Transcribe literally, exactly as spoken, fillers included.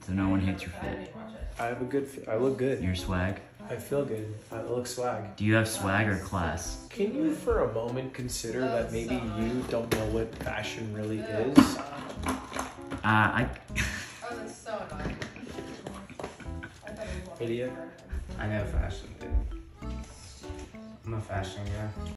So no one hates your fit. I have a good, f- I look good. Your swag. I feel good. I look swag. Do you have swag or class? Can you for a moment consider that maybe you don't know what fashion really is? Uh, I... Oh, that's so annoying. Idiot. I know fashion, dude. I'm a fashion guy.